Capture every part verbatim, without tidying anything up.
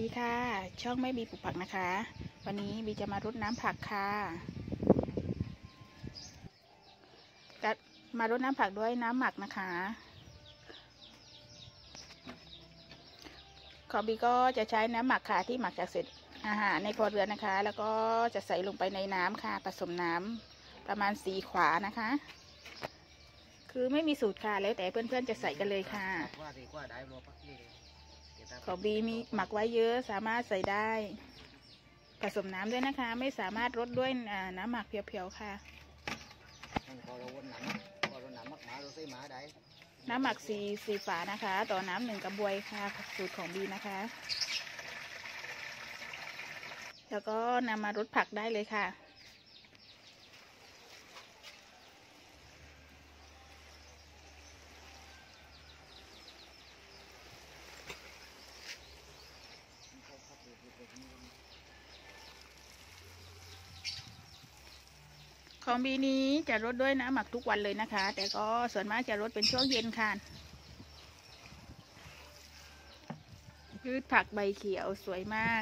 ดีค่ะช่องแม่บีปลูกผักนะคะวันนี้บีจะมารดน้ำผักค่ะจะมารดน้ำผักด้วยน้ำหมักนะคะของบีก็จะใช้น้ำหมักค่ะที่หมักจากเศษอาหารในครัวเรือนนะคะแล้วก็จะใส่ลงไปในน้ำค่ะผสมน้ำประมาณสี่ขวานะคะคือไม่มีสูตรค่ะแล้วแต่เพื่อนๆจะใส่กันเลยค่ะของบีมีหมักไว้เยอะสามารถใส่ได้ผสมน้ำด้วยนะคะไม่สามารถรดด้วยน้ำหมักเพียวๆค่ะน้ำหมักสี่สี่ฝานะคะต่อน้ำหนึ่งกระบวยค่ะสูตรของบีนะคะแล้วก็นำมารดผักได้เลยค่ะของบีนี้จะรดด้วยน้ำหมักทุกวันเลยนะคะแต่ก็ส่วนมากจะรดเป็นช่วงเย็นค่ะพืชผักใบเขียวสวยมาก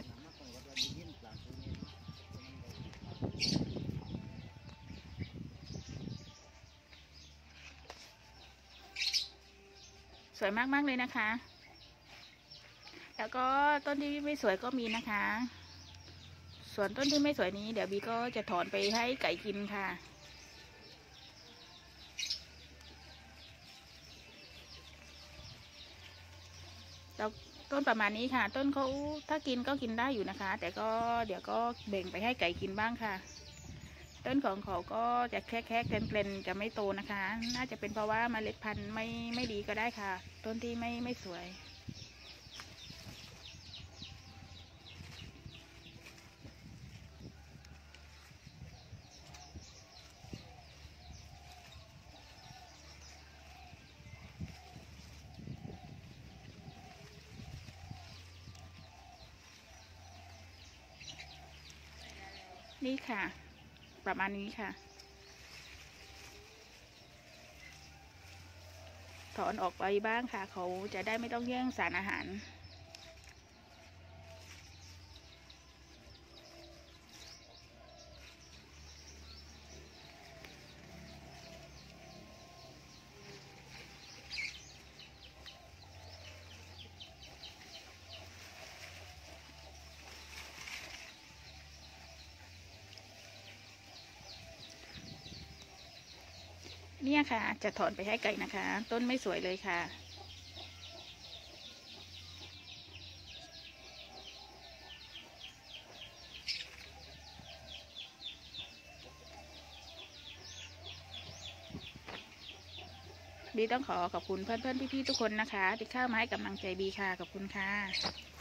สวยมากๆเลยนะคะแล้วก็ต้นที่ไม่สวยก็มีนะคะส่วนต้นที่ไม่สวยนี้เดี๋ยวบีก็จะถอนไปให้ไก่กินค่ะแล้วต้นประมาณนี้ค่ะต้นเขาถ้ากินก็กินได้อยู่นะคะแต่ก็เดี๋ยวก็แบ่งไปให้ไก่กินบ้างค่ะต้นของเขาก็จะแค่แค่เกลนๆจะไม่โตนะคะน่าจะเป็นเพราะว่าเมล็ดพันธุ์ไม่ไม่ดีก็ได้ค่ะต้นที่ไม่ไม่สวยนี่ค่ะประมาณนี้ค่ะถอนออกไปบ้างค่ะเขาจะได้ไม่ต้องแย่งสารอาหารเนี่ยค่ะจะถอนไปให้ไก่นะคะต้นไม่สวยเลยค่ะบีต้องขอขอบคุณเพื่อนๆพี่ๆทุกคนนะคะที่เข้ามาให้กำลังใจบีค่ะขอบคุณค่ะ